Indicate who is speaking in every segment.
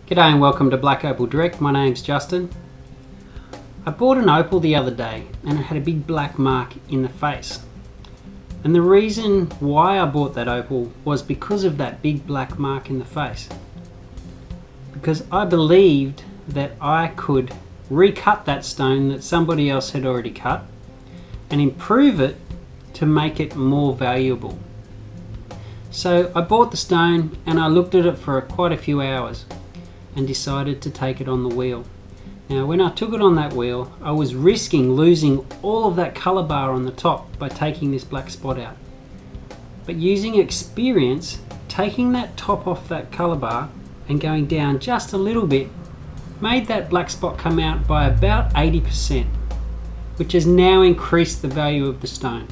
Speaker 1: G'day and welcome to Black Opal Direct. My name's Justin. I bought an opal the other day and it had a big black mark in the face. And the reason why I bought that opal was because of that big black mark in the face. Because I believed that I could recut that stone that somebody else had already cut and improve it to make it more valuable. So I bought the stone and I looked at it for quite a few hours and decided to take it on the wheel. Now when I took it on that wheel, I was risking losing all of that color bar on the top by taking this black spot out. But using experience, taking that top off that color bar and going down just a little bit made that black spot come out by about 80%, which has now increased the value of the stone.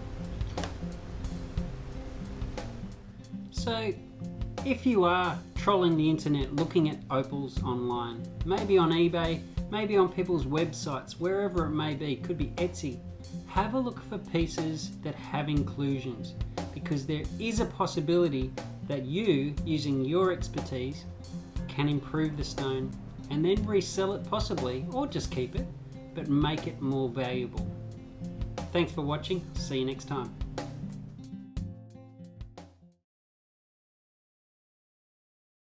Speaker 1: So if you are trolling the internet looking at opals online, maybe on eBay, maybe on people's websites, wherever it may be, could be Etsy, have a look for pieces that have inclusions, because there is a possibility that you, using your expertise, can improve the stone and then resell it possibly, or just keep it, but make it more valuable. Thanks for watching. See you next time.